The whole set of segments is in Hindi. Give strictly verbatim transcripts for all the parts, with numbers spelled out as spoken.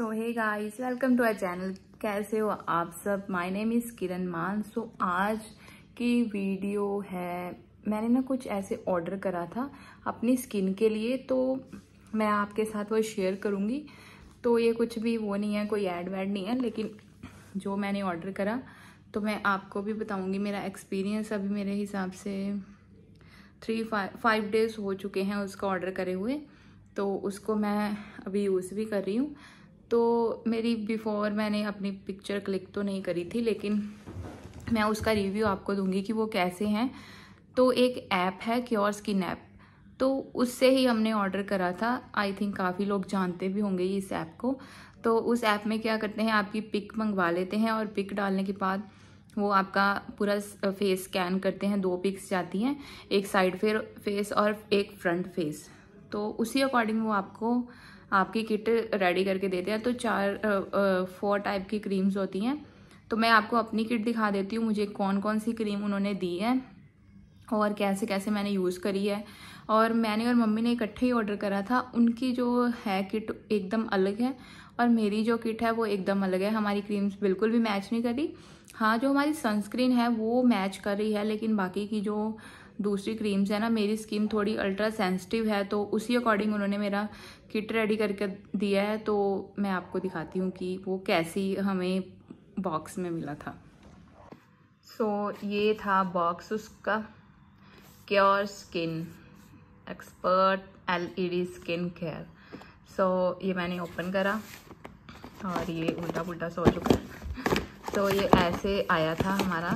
So hey guys, welcome to our channel. कैसे हो आप सब? माय नेम इज़ किरण मान। सो आज की वीडियो है, मैंने ना कुछ ऐसे ऑर्डर करा था अपनी स्किन के लिए, तो मैं आपके साथ वो शेयर करूँगी। तो ये कुछ भी वो नहीं है, कोई ऐड वैड नहीं है, लेकिन जो मैंने ऑर्डर करा तो मैं आपको भी बताऊँगी। मेरा एक्सपीरियंस अभी मेरे हिसाब से थ्री फाइव फाइव डेज हो चुके हैं उसका ऑर्डर करे हुए, तो उसको मैं अभी यूज़ भी कर रही हूँ। तो मेरी बिफोर मैंने अपनी पिक्चर क्लिक तो नहीं करी थी, लेकिन मैं उसका रिव्यू आपको दूंगी कि वो कैसे हैं। तो एक ऐप है क्योर स्किन ऐप, तो उससे ही हमने ऑर्डर करा था। आई थिंक काफ़ी लोग जानते भी होंगे इस ऐप को। तो उस ऐप में क्या करते हैं, आपकी पिक मंगवा लेते हैं और पिक डालने के बाद वो आपका पूरा फेस स्कैन करते हैं। दो पिक्स जाती हैं, एक साइड फेस और एक फ्रंट फेस। तो उसी अकॉर्डिंग वो आपको आपकी किट रेडी करके देते हैं। तो चार फोर टाइप की क्रीम्स होती हैं। तो मैं आपको अपनी किट दिखा देती हूँ, मुझे कौन कौन सी क्रीम उन्होंने दी है और कैसे कैसे मैंने यूज़ करी है। और मैंने और मम्मी ने इकट्ठे ही ऑर्डर करा था। उनकी जो है किट एकदम अलग है और मेरी जो किट है वो एकदम अलग है। हमारी क्रीम्स बिल्कुल भी मैच नहीं कर रही। हाँ, जो हमारी सनस्क्रीन है वो मैच कर रही है, लेकिन बाकी की जो दूसरी क्रीम्स है ना, मेरी स्किन थोड़ी अल्ट्रा सेंसिटिव है, तो उसी अकॉर्डिंग उन्होंने मेरा किट रेडी करके दिया है। तो मैं आपको दिखाती हूँ कि वो कैसी हमें बॉक्स में मिला था। सो so, ये था बॉक्स उसका, cure skin expert LED skin care. So ये मैंने ओपन करा और ये उल्टा पुल्टा सा हो चुका है। तो ये ऐसे आया था हमारा,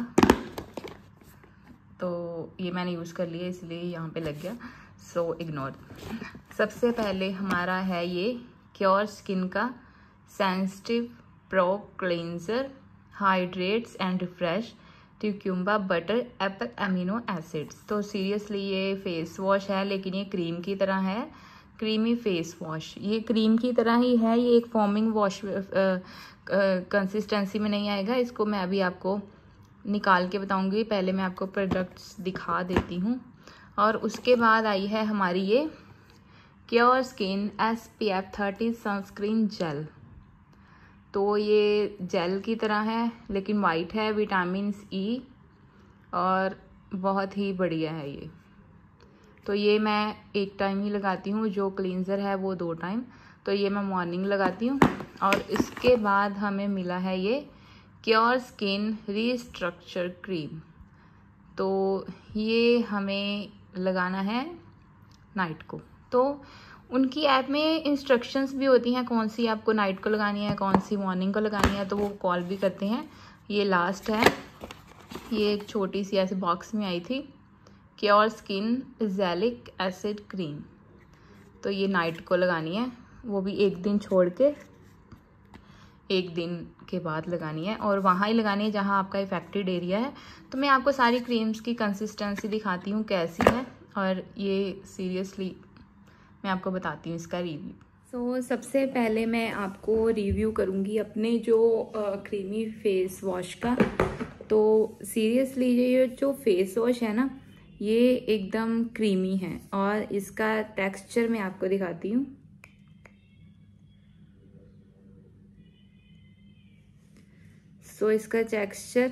तो ये मैंने यूज़ कर लिया इसलिए यहाँ पे लग गया, सो इग्नोर। सबसे पहले हमारा है ये क्योर स्किन का sensitive pro cleanser, hydrates and refresh cucumber butter apple amino acids. तो सीरियसली ये फेस वॉश है, लेकिन ये क्रीम की तरह है, क्रीमी फेस वॉश। ये क्रीम की तरह ही है, ये एक फॉर्मिंग वॉश कंसिस्टेंसी में नहीं आएगा। इसको मैं अभी आपको निकाल के बताऊंगी। पहले मैं आपको प्रोडक्ट्स दिखा देती हूँ। और उसके बाद आई है हमारी ये cure skin S P F thirty sunscreen gel. तो ये जेल की तरह है, लेकिन वाइट है, विटामिन ई और बहुत ही बढ़िया है ये। तो ये मैं एक टाइम ही लगाती हूँ, जो क्लींजर है वो दो टाइम। तो ये मैं मॉर्निंग लगाती हूँ। और इसके बाद हमें मिला है ये क्योर स्किन रिस्ट्रक्चर क्रीम। तो ये हमें लगाना है नाइट को। तो उनकी ऐप में इंस्ट्रक्शंस भी होती हैं कौन सी आपको नाइट को लगानी है, कौन सी मॉर्निंग को लगानी है, तो वो कॉल भी करते हैं। ये लास्ट है, ये एक छोटी सी ऐसे बॉक्स में आई थी, क्योर स्किन जैलिक एसिड क्रीम। तो ये नाइट को लगानी है, वो भी एक दिन छोड़ के एक दिन के बाद लगानी है, और वहाँ ही लगानी है जहाँ आपका इफेक्टेड एरिया है। तो मैं आपको सारी क्रीम्स की कंसिस्टेंसी दिखाती हूँ कैसी है, और ये सीरियसली मैं आपको बताती हूँ इसका रिव्यू। सो so, सबसे पहले मैं आपको रिव्यू करूँगी अपने जो क्रीमी फेस वॉश का। तो सीरियसली ये जो फेस वॉश है ना, ये एकदम क्रीमी है, और इसका टेक्सचर मैं आपको दिखाती हूँ। सो so, इसका टेक्सचर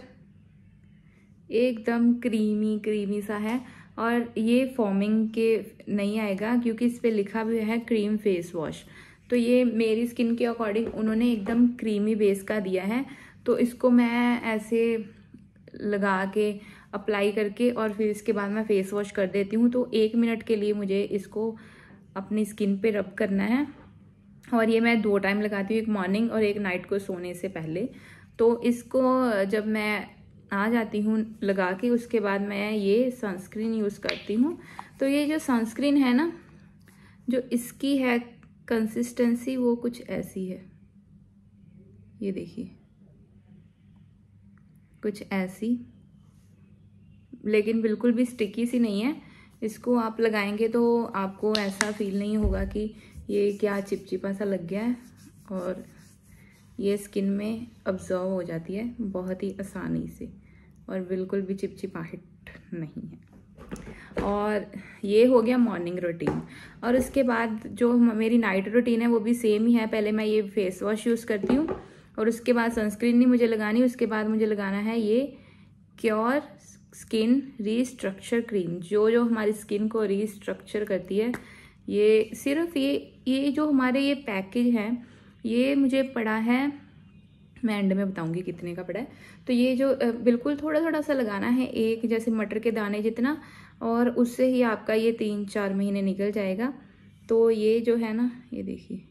एकदम क्रीमी क्रीमी सा है, और ये फॉर्मिंग के नहीं आएगा क्योंकि इस पे लिखा भी है क्रीम फेस वॉश। तो ये मेरी स्किन के अकॉर्डिंग उन्होंने एकदम क्रीमी बेस का दिया है। तो इसको मैं ऐसे लगा के अप्लाई करके और फिर इसके बाद मैं फेस वॉश कर देती हूँ। तो एक मिनट के लिए मुझे इसको अपनी स्किन पे रब करना है, और ये मैं दो टाइम लगाती हूँ, एक मॉर्निंग और एक नाइट को सोने से पहले। तो इसको जब मैं आ जाती हूँ लगा के, उसके बाद मैं ये सनस्क्रीन यूज़ करती हूँ। तो ये जो सनस्क्रीन है ना, जो इसकी है कंसिस्टेंसी वो कुछ ऐसी है, ये देखिए कुछ ऐसी, लेकिन बिल्कुल भी स्टिकी सी नहीं है। इसको आप लगाएंगे तो आपको ऐसा फील नहीं होगा कि ये क्या चिपचिपा सा लग गया है, और ये स्किन में अब्जॉर्व हो जाती है बहुत ही आसानी से, और बिल्कुल भी चिपचिपाहट नहीं है। और ये हो गया मॉर्निंग रूटीन। और उसके बाद जो मेरी नाइट रूटीन है वो भी सेम ही है। पहले मैं ये फेस वॉश यूज़ करती हूँ और उसके बाद सनस्क्रीन नहीं मुझे लगानी, उसके बाद मुझे लगाना है ये क्योर स्किन रीस्ट्रक्चर क्रीम, जो जो हमारी स्किन को रीस्ट्रक्चर करती है। ये सिर्फ ये ये जो हमारे ये पैकेज है ये मुझे पड़ा है, मैं एंड में बताऊंगी कितने का पड़ा है। तो ये जो बिल्कुल थोड़ा थोड़ा सा लगाना है, एक जैसे मटर के दाने जितना, और उससे ही आपका ये तीन चार महीने निकल जाएगा। तो ये जो है ना, ये देखिए,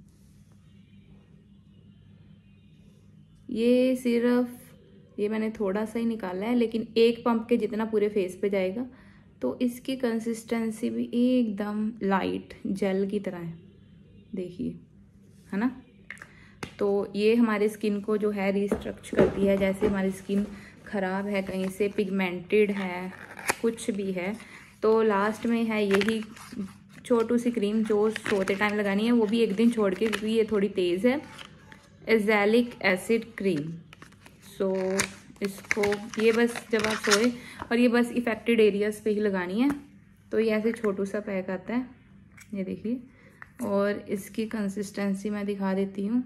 ये सिर्फ ये मैंने थोड़ा सा ही निकाला है, लेकिन एक पंप के जितना पूरे फेस पे जाएगा। तो इसकी कंसिस्टेंसी भी एकदम लाइट जेल की तरह है, देखिए, है ना। तो ये हमारे स्किन को जो है रिस्ट्रक्चर करती है। जैसे हमारी स्किन ख़राब है, कहीं से पिगमेंटेड है, कुछ भी है, तो लास्ट में है यही छोटू सी क्रीम जो सोते टाइम लगानी है, वो भी एक दिन छोड़ के, क्योंकि ये थोड़ी तेज़ है। Azelaic acid cream. सो इसको ये बस जब आप सोए, और ये बस इफेक्टेड एरियाज़ पे ही लगानी है। तो ये ऐसे छोटू सा पैक आता है, ये देखिए। और इसकी कंसिस्टेंसी मैं दिखा देती हूँ,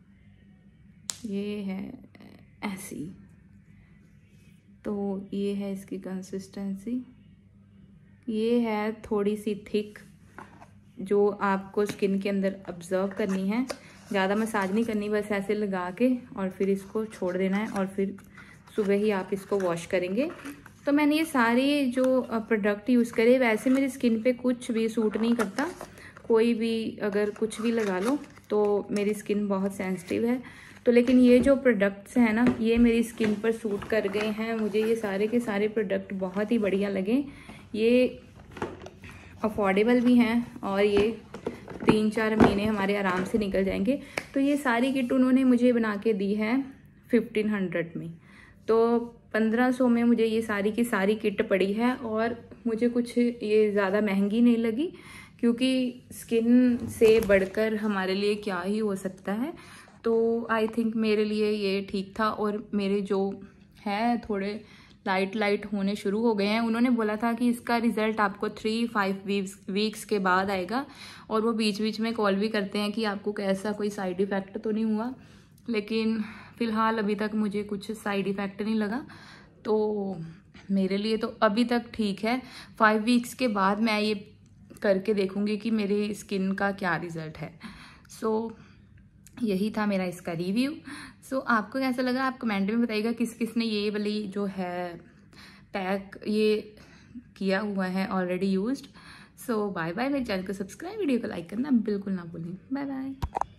ये है ऐसी। तो ये है इसकी कंसिस्टेंसी, ये है थोड़ी सी थिक, जो आपको स्किन के अंदर ऑब्जर्व करनी है। ज़्यादा मसाज नहीं करनी, बस ऐसे लगा के और फिर इसको छोड़ देना है, और फिर सुबह ही आप इसको वॉश करेंगे। तो मैंने ये सारे जो प्रोडक्ट यूज़ करे, वैसे मेरी स्किन पे कुछ भी सूट नहीं करता। कोई भी अगर कुछ भी लगा लो तो मेरी स्किन बहुत सेंसिटिव है। तो लेकिन ये जो प्रोडक्ट्स हैं ना, ये मेरी स्किन पर सूट कर गए हैं। मुझे ये सारे के सारे प्रोडक्ट बहुत ही बढ़िया लगे। ये अफोर्डेबल भी हैं और ये तीन चार महीने हमारे आराम से निकल जाएंगे। तो ये सारी किट उन्होंने मुझे बना के दी है फिफ्टीन हंड्रेड में। तो पंद्रह सौ में मुझे ये सारी की सारी किट पड़ी है, और मुझे कुछ ये ज़्यादा महंगी नहीं लगी, क्योंकि स्किन से बढ़कर हमारे लिए क्या ही हो सकता है। तो आई थिंक मेरे लिए ये ठीक था। और मेरे जो है थोड़े लाइट लाइट होने शुरू हो गए हैं। उन्होंने बोला था कि इसका रिजल्ट आपको थ्री फाइव वीक्स वीक्स के बाद आएगा, और वो बीच बीच में कॉल भी करते हैं कि आपको कैसा कोई साइड इफ़ेक्ट तो नहीं हुआ। लेकिन फ़िलहाल अभी तक मुझे कुछ साइड इफ़ेक्ट नहीं लगा, तो मेरे लिए तो अभी तक ठीक है। फाइव वीक्स के बाद मैं ये करके देखूँगी कि मेरी स्किन का क्या रिज़ल्ट है। सो so, यही था मेरा इसका रिव्यू। सो so, आपको कैसा लगा आप कमेंट में बताइएगा, किस किस ने ये वाली जो है पैक ये किया हुआ है already used. So bye bye. मेरे चैनल को सब्सक्राइब, वीडियो को लाइक करना बिल्कुल ना भूलें। Bye bye.